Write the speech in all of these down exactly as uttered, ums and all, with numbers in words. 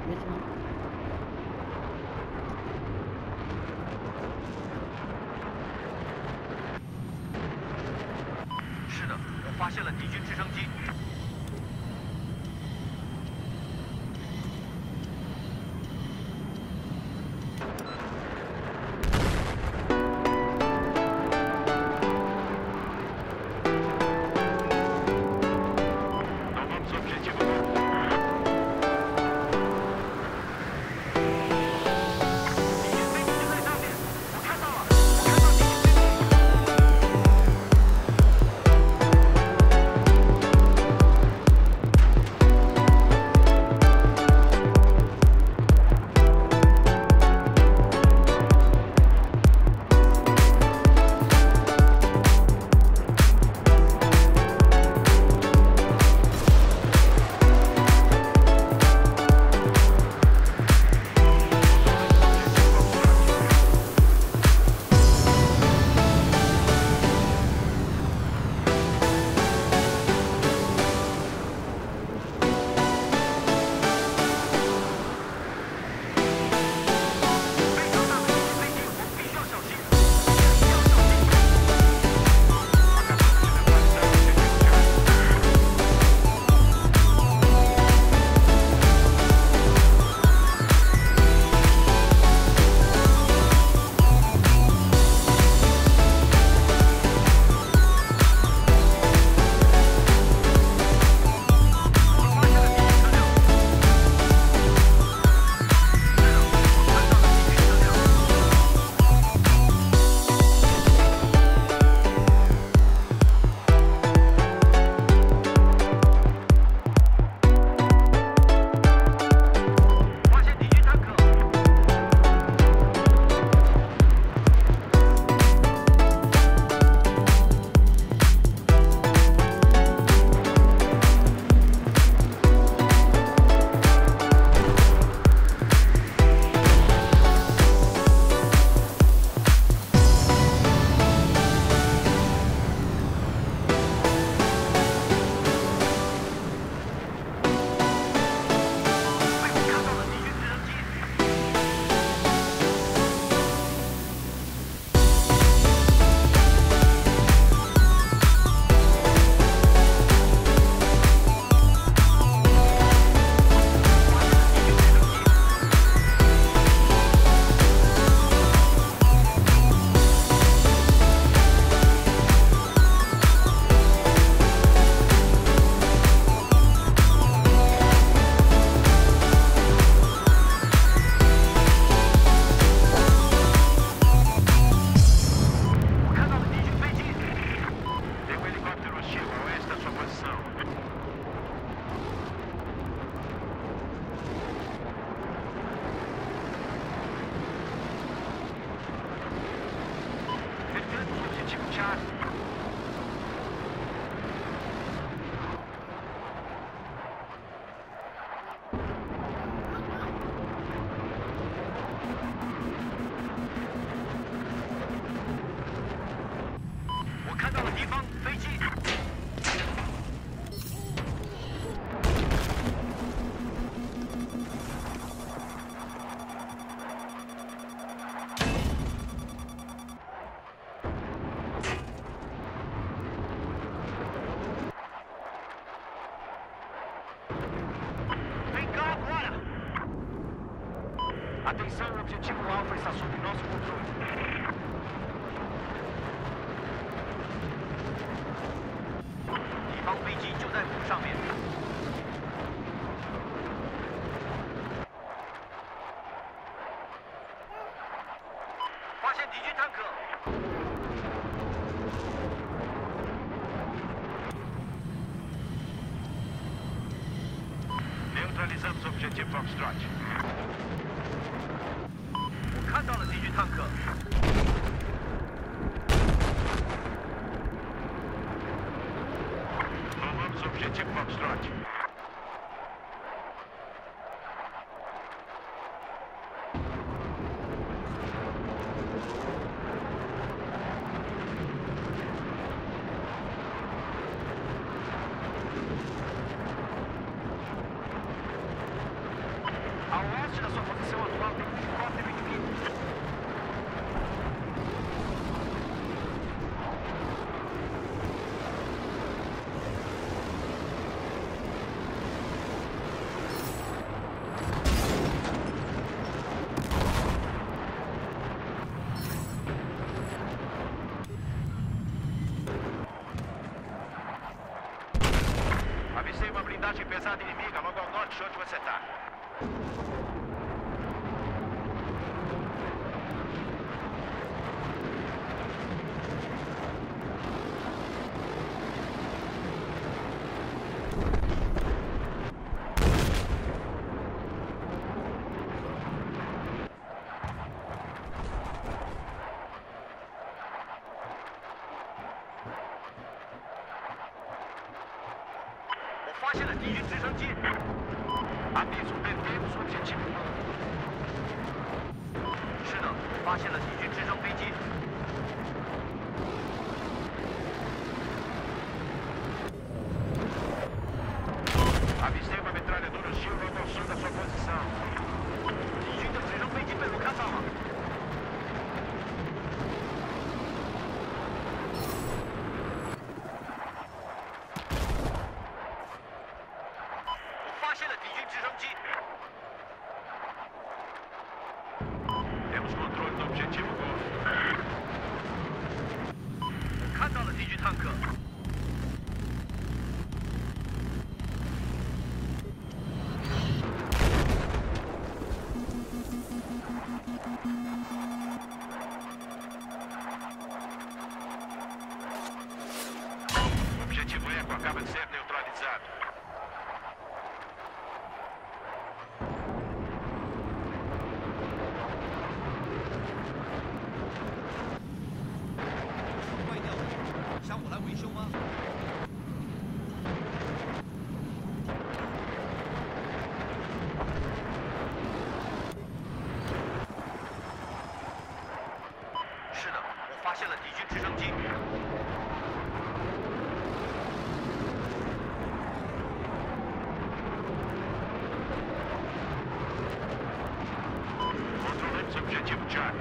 没事。 是的，我发现了敌军直升机。 Atenção, o objetivo Alfa está sob nosso controle. Neutralizamos o objetivo Foxtrot. 我看到了敌军坦克。 Tomamos o objetivo Foxtrot. oeste da sua posição atual tem um helicóptero inimigo. Avistei uma blindagem pesada inimiga logo ao norte de onde você está.我发现了敌军直升机。Aviso, perdemos o objetivo. 是的，发现了敌军直升飞机。Avistei uma metralhadora hostil logo ao sul da sua posição. 敌军的直升飞机被我看到了。发现了敌军直升机。Temos controle do objetivo Golf. 我看到了敌军坦克。Objetivo Eco acaba de ser neutralizado.是的，我发现了敌军直升机。Controlamos o objetivo Charlie.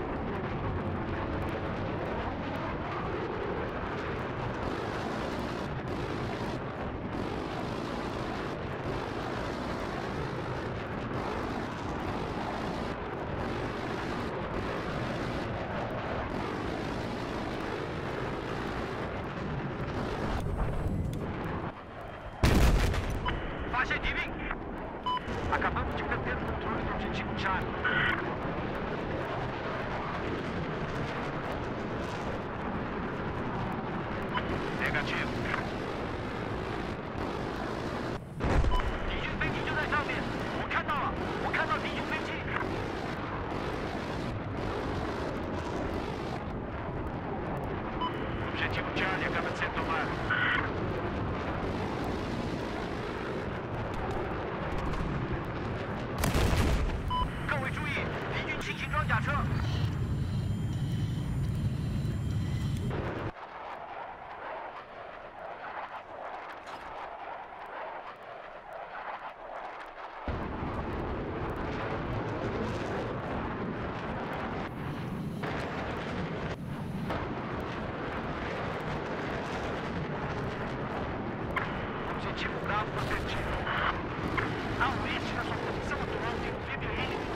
Faixa de mim! Acabamos de perder o controle do objetivo Charlie. Negativo. 敌军飞机就在上面，我看到了，我看到敌军飞机。Objetivo Charlie acaba de ser tomado. 各位注意，敌军轻型装甲车。Objetivo Bravo protegido. A oeste da sua posição atual tem um V B I inimigo.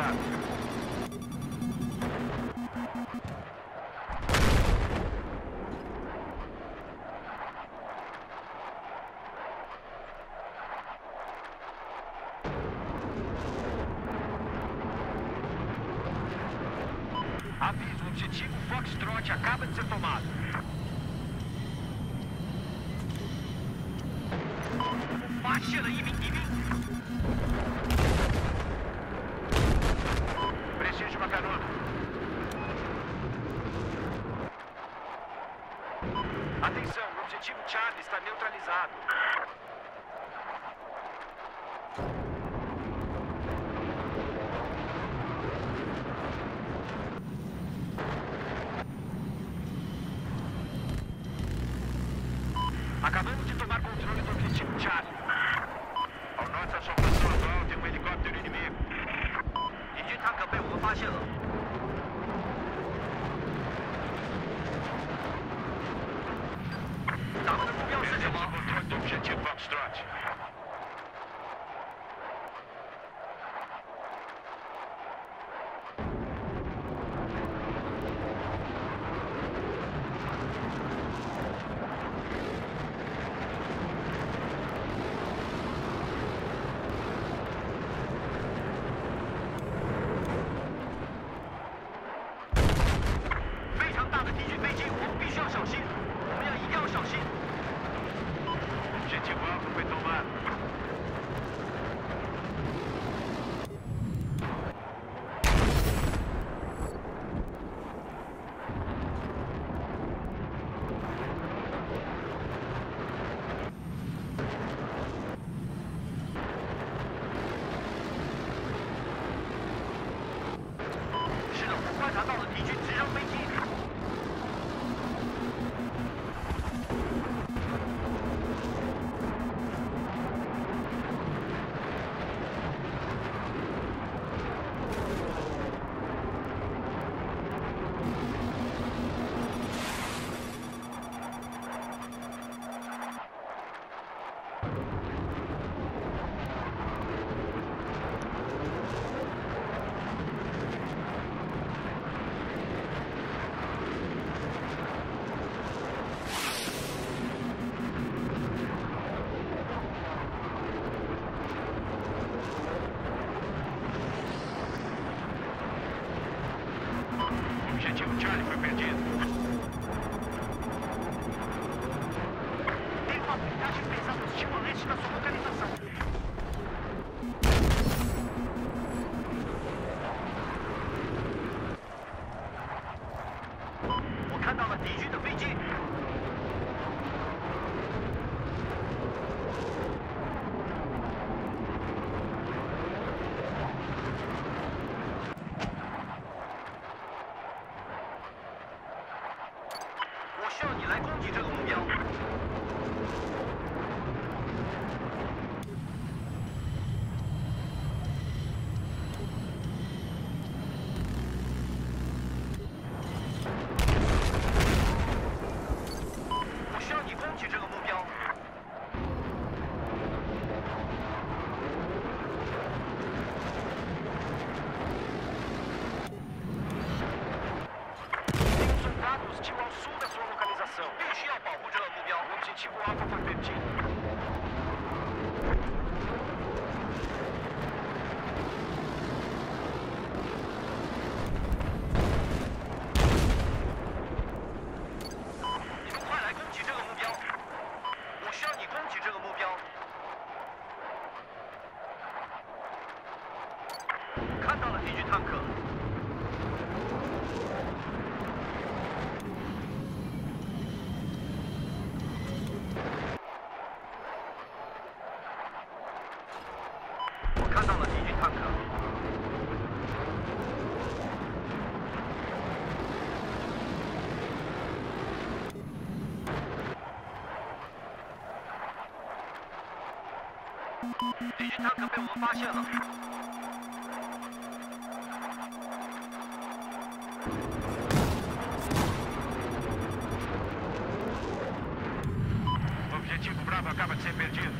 localizado. Aviso, o objetivo Foxtrot acaba de ser tomado. Preciso de uma carona. Atenção, o objetivo Charlie está neutralizado. Acabamos de tomar controle do objetivo Charlie. Ao norte da sua posição atual tem um helicóptero inimigo. 敌军坦克被我们发现了。咱们的目标是什么？ Controle do objetivo Foxtrot. Objetivo alvo foi tomado. Objetivo Charlie foi perdido. Tem uma blindagem pesada hostil a leste da sua localização. 我看到了敌军的飞机。我需要你来攻击这个目标。我需要你攻击这个目标。Tem um soldado hostil ao sul da sua localização. 必须要保护这个目标。O objetivo Alpha foi perdido.敌军坦克被我们发现了。 Objetivo Bravo acaba de ser perdido.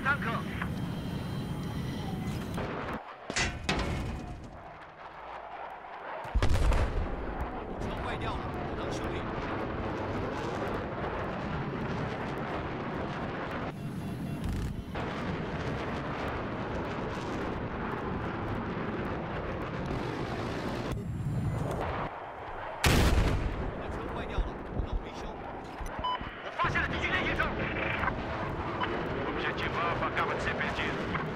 坦克。 窗坏掉了，不能修理。窗坏掉了，不能维修。 我发现了敌军联系车。 Objetivo Alfa acaba de ser perdido.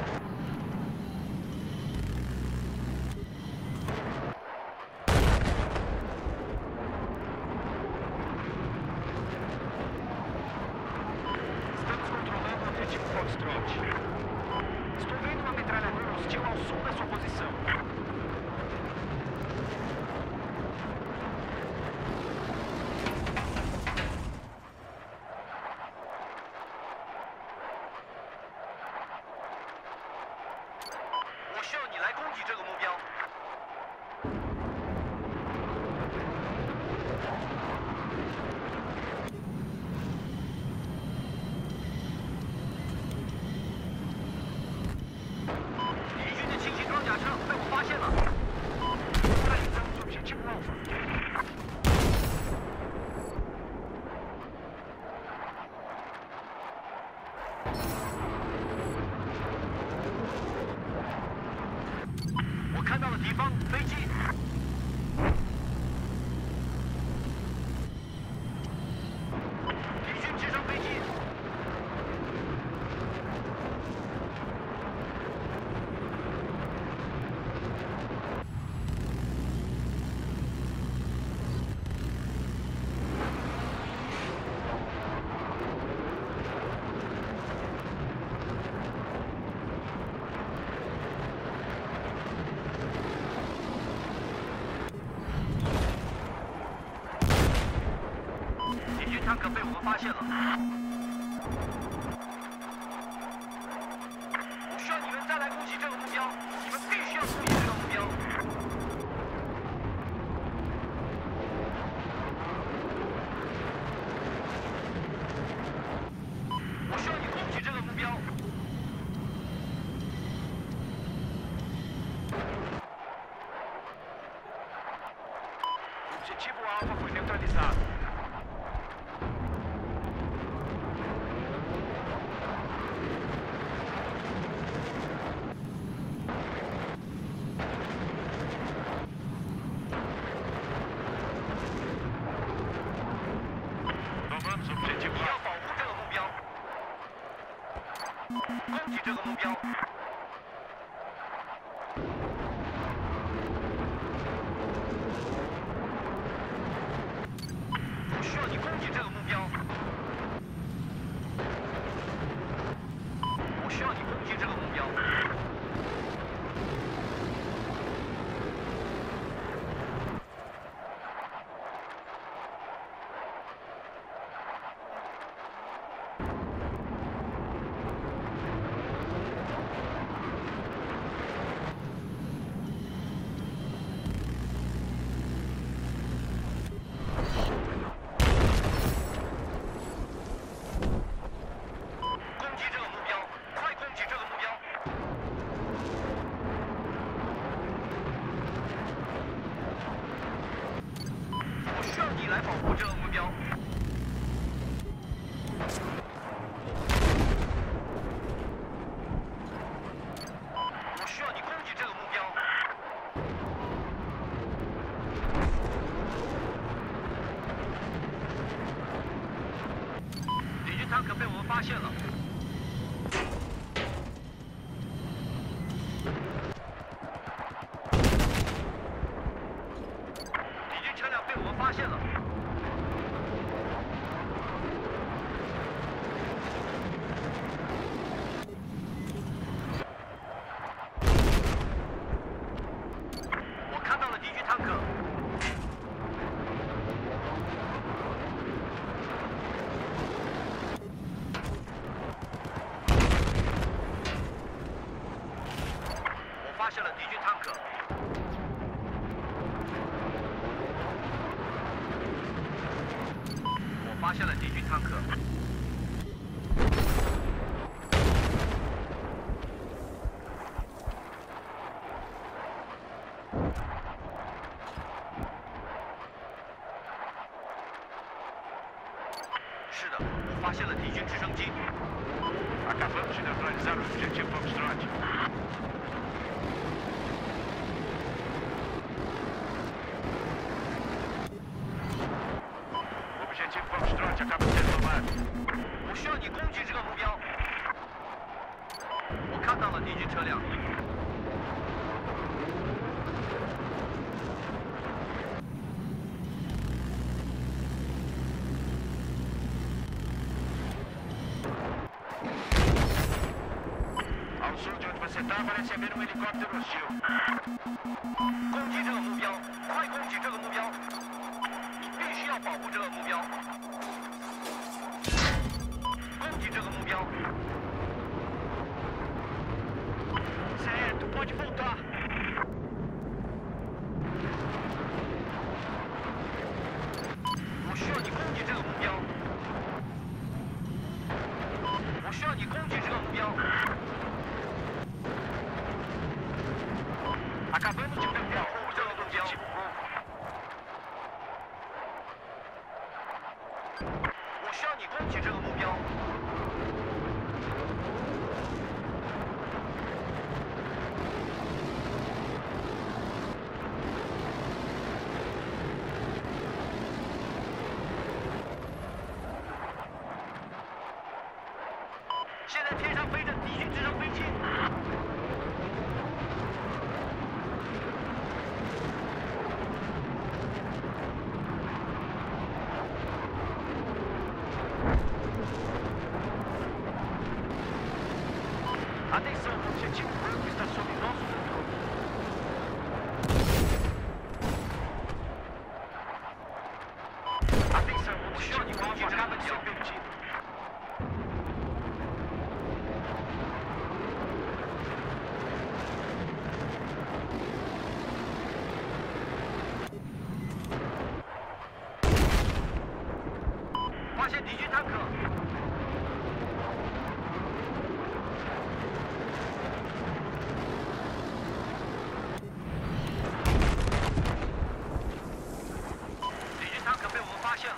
Estamos controlando o objetivo Foxtrot. Estou vendo uma metralhadora hostil ao sul da sua posição. Eu 需要你来攻击这个目标。敌军的轻型装甲车被我发现了。Finalizamos o objetivo Alpha.我看到了敌方飞机。敌军直升飞机。敌军坦克被我们发现了。我需要你们再来攻击这个目标，你们必须要攻击这个目标。我需要你攻击这个目标。Objetivo Alpha foi neutralizado. Tomamos o objetivo 你要 Alfa. 保护这个目标，攻击这个目标。我需要你攻击这个目标。我需要你攻击这个目标。攻击这个目标，快攻击这个目标！我需要你来保护这个目标。我需要你攻击这个目标。敌军坦克被我们发现了。敌军车辆被我们发现了。我看到了敌军坦克。 Acabamos de neutralizar o objetivo Foxtrot. O objetivo Foxtrot acaba de ser tomado. 我需要你攻击这个目标。我看到了敌军车辆。 Ao sul de onde você está, parece haver um helicóptero hostil. 攻击这个目标，快攻击这个目标！你必须要保护这个目标。攻击这个目标。Certo, pode voltar. 我需要你攻击这个目标。我需要你攻击这个目标。 Acabamos de perder a roupa do objetivo Golf. 我需要你攻击这个目标。现在天上飞着敌军直升飞机。 Atenção, o objetivo branco está sob nosso controle. Atenção, o objetivo alvo acaba de ser perdido. Fazem敌军坦克。 发现了。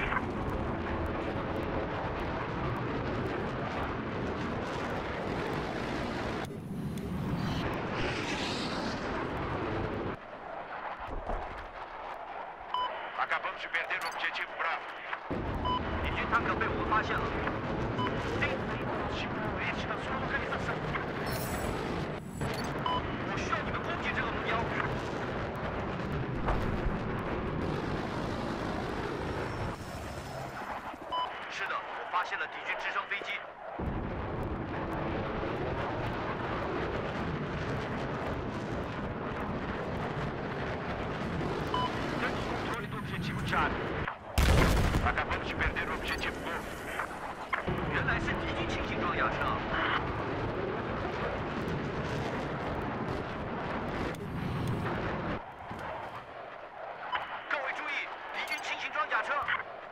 Acabamos de perder o objetivo Bravo. 敌军坦克被我们发现了。Tem este na sua localização. 我需要你们攻击这个目标。 是的，我发现了敌军直升飞机。 Temos controle do objetivo Charlie. Acabamos de perder o objetivo Golf. 原来是敌军轻型装甲车。各位注意，敌军轻型装甲车。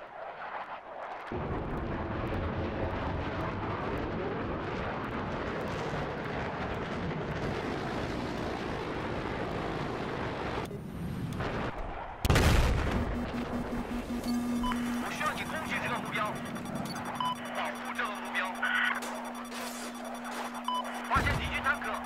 我需要你攻击这个目标，保护这个目标。发现敌军坦克。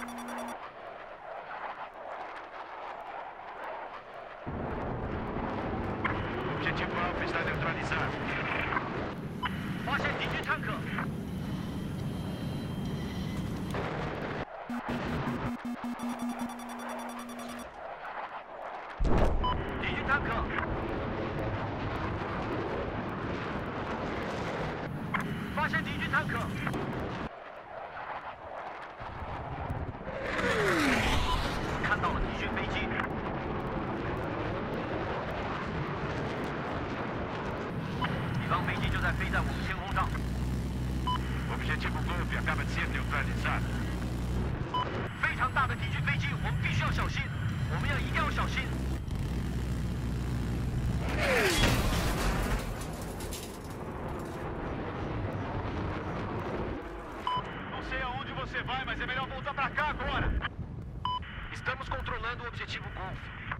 Objetivo Alfa está neutralizado. 发现敌军坦克。敌军坦克。 发现敌军坦克！看到了敌军飞机。敌方飞机就在飞在我们天空上。 Objetivo Golf acaba de ser neutralizado. 非常大的敌军飞机，我们必须要小心，我们要一定要小心。 Você vai, mas é melhor voltar pra cá agora. Estamos controlando o objetivo Golf.